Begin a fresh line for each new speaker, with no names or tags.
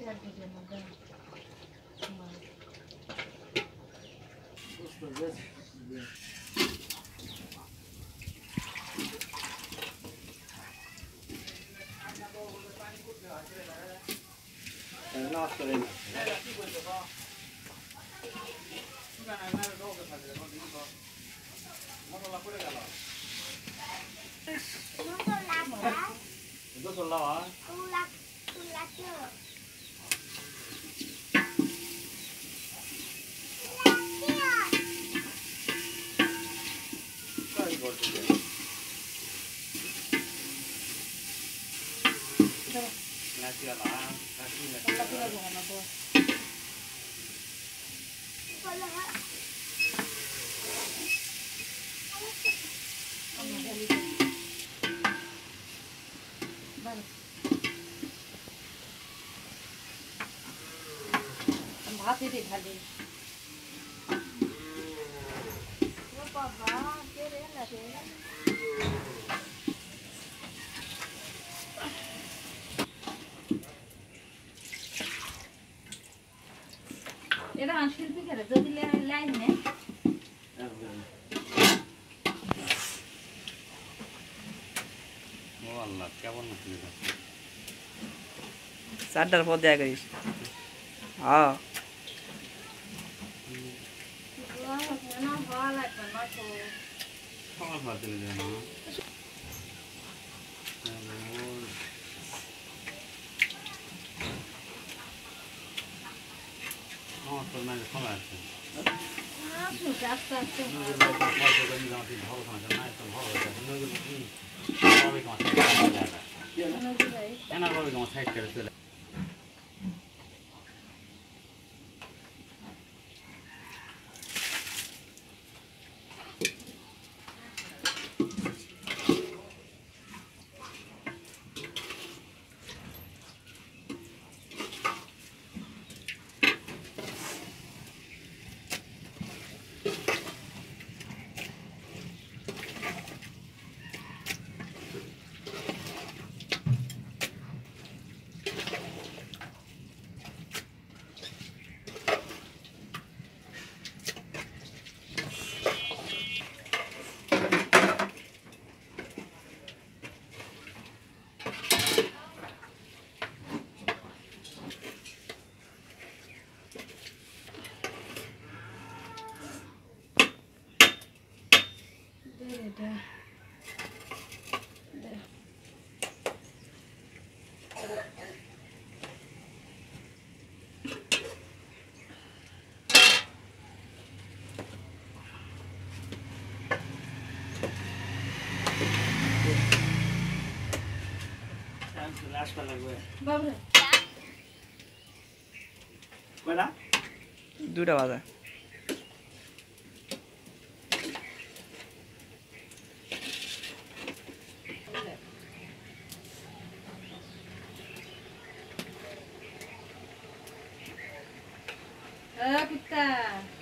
ভাত দিতে খালি বাবা কে রে না রে এটা শিল্পী করে যদি লাইন নে
ও আল্লাহ কেমন নাকি
চারটার পর দেয়া করিস হ্যাঁ
সকাল ভাত দিলে যায় না আমার তো মানে সময় আছে
আস্তে আস্তে
চলে
দুটা বাজে
কুত্তা